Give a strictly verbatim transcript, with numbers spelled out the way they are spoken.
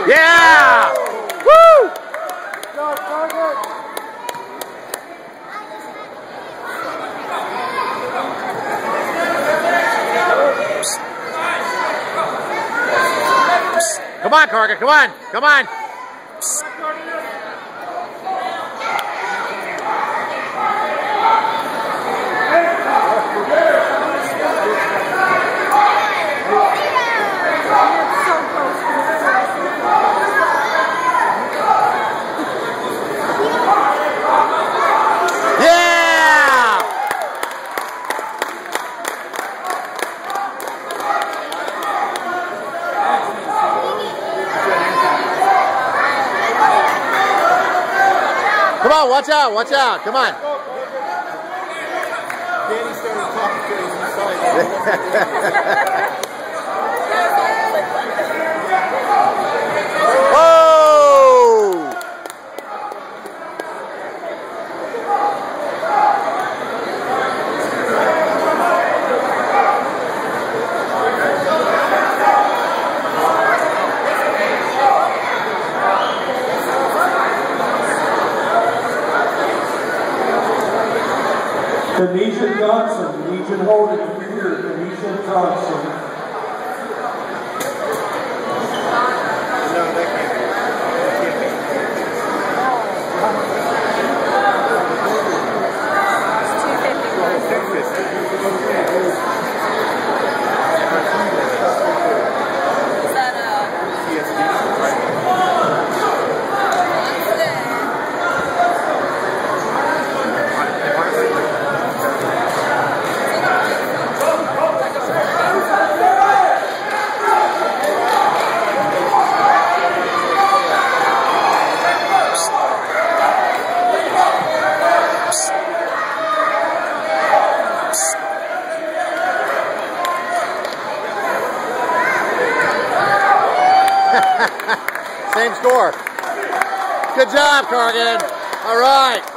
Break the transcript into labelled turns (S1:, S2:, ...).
S1: Yeah! Woo! Come on, Corgan, come on, come on. Yeah! Come on, watch out, watch out, come on.
S2: Danny started talking to his side.
S1: Oh!
S3: Tanisha Johnson, Legion Holding here, Tanisha Johnson.
S2: No, that can't be.
S1: Same score. Good job, Corgan. All right.